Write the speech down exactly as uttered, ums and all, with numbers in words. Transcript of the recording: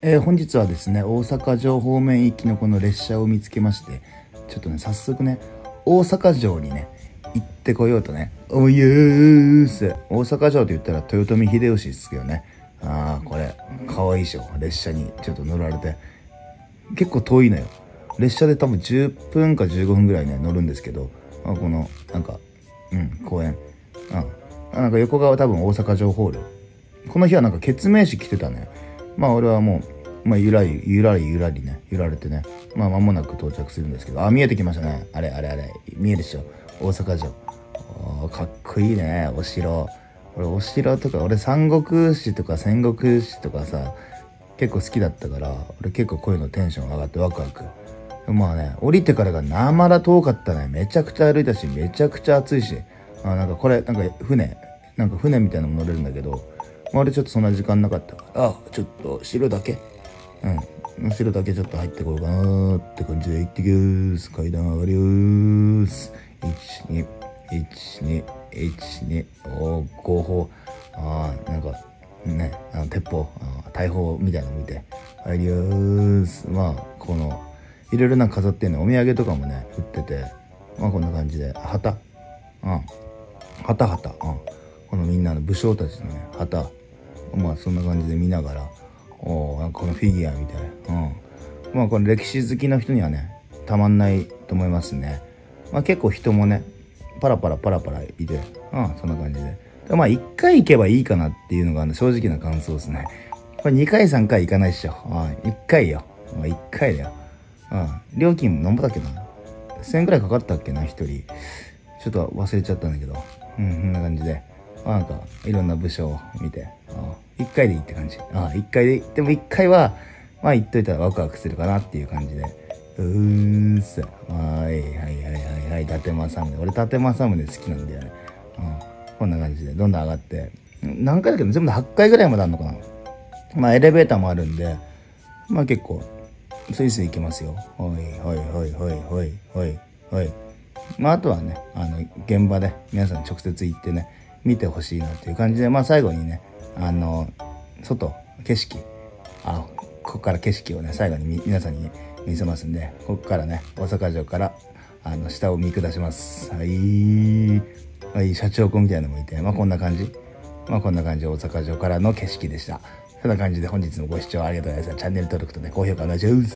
えー本日はですね、大阪城方面行きのこの列車を見つけまして、ちょっとね、早速ね、大阪城にね、行ってこようとね、おいーす。大阪城と言ったら豊臣秀吉ですけどね。あー、これ、かわいいでしょ。列車にちょっと乗られて。結構遠いのよ。列車で多分じゅっぷんかじゅうごふんぐらいね、乗るんですけど、あこの、なんか、うん、公園。うん。なんか横側多分大阪城ホール。この日はなんか決命式来てたね。まあ俺はもう、まあゆらり、ゆらりゆらりね、揺られてね、まあ間もなく到着するんですけど、あ、見えてきましたね。あれあれあれ、見えるでしょ。大阪城。おーかっこいいね、お城。俺お城とか、俺三国志とか戦国志とかさ、結構好きだったから、俺結構こういうのテンション上がってワクワク。まあね、降りてからがなまら遠かったね。めちゃくちゃ歩いたし、めちゃくちゃ暑いし。あ、なんかこれ、なんか船、なんか船みたいなのも乗れるんだけど、まあ、俺ちょっとそんな時間なかったから、あ、ちょっと城だけうん。後ろだけちょっと入ってこようかなーって感じで行ってきます。階段上がります。いち、に、いち、に、いち、に、おー、合法。あー、なんか、ね、あの鉄砲、あ大砲みたいなの見て、入ります。まあ、この、いろいろなんか飾ってんの、お土産とかもね、売ってて、まあこんな感じで、旗うん。旗旗うん。このみんなの武将たちのね、旗まあそんな感じで見ながら、おーこのフィギュアみたいな。うん。まあこの歴史好きの人にはね、たまんないと思いますね。まあ結構人もね、パラパラパラパラいて、うん、そんな感じで。でまあ一回行けばいいかなっていうのが、ね、正直な感想ですね。これにかいさんかい行かないっしょ。うん、いっかいよ。いっかいだよ。うん。料金何ぼだっけな ?せんえんくらいかかったっけな、一人。ちょっと忘れちゃったんだけど。うん、こんな感じで。なんか、いろんな武将を見て。一回でいいって感じ。ああ、一回でいい。でも一回は、まあ言っといたらワクワクするかなっていう感じで。うーんす。はい、はいはいはいはい。伊達政宗。俺伊達政宗好きなんだよね。うん。こんな感じで、どんどん上がって。何回だけど、全部ではっかいぐらいまであるのかな。まあエレベーターもあるんで、まあ結構、スイスイ行けますよ。はいはいはいはいはいはいはい。まああとはね、あの、現場で皆さん直接行ってね、見てほしいなっていう感じで、まあ最後にね、あの、外、景色、あ、ここから景色をね、最後にみ皆さんに見せますんで、ここからね、大阪城から、あの、下を見下します。はい。はい、社長子みたいなのもいて、まあこんな感じ。まあこんな感じで大阪城からの景色でした。そんな感じで本日のご視聴ありがとうございました。チャンネル登録とね、高評価お願いします。